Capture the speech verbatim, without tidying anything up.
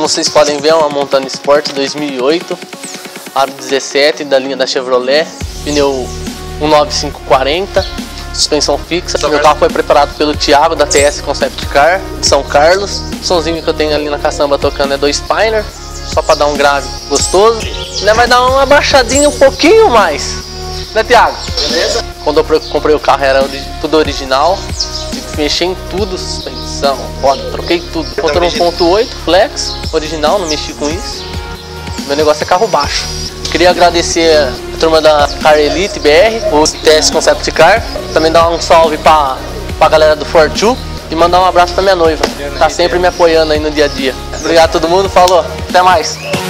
Como vocês podem ver, é uma Montana Sport dois mil e oito, aro dezessete da linha da Chevrolet, pneu um nove cinco quarenta, suspensão fixa. Meu carro foi preparado pelo Thiago da T S Concept Car de São Carlos. O somzinho que eu tenho ali na caçamba tocando é dois Spiner, só para dar um grave gostoso. Ainda vai dar uma baixadinha um pouquinho mais, né, Thiago? Beleza? Quando eu comprei o carro era tudo original, tive que mexer em tudo, suspensão, roda, troquei tudo. Motor um ponto oito flex, original, não mexi com isso. Meu negócio é carro baixo. Queria agradecer a turma da Car Elite B R, o T S Concept Car. Também dar um salve para a galera do Fortwo e mandar um abraço para minha noiva. Tá sempre me apoiando aí no dia a dia. Obrigado a todo mundo, falou, até mais.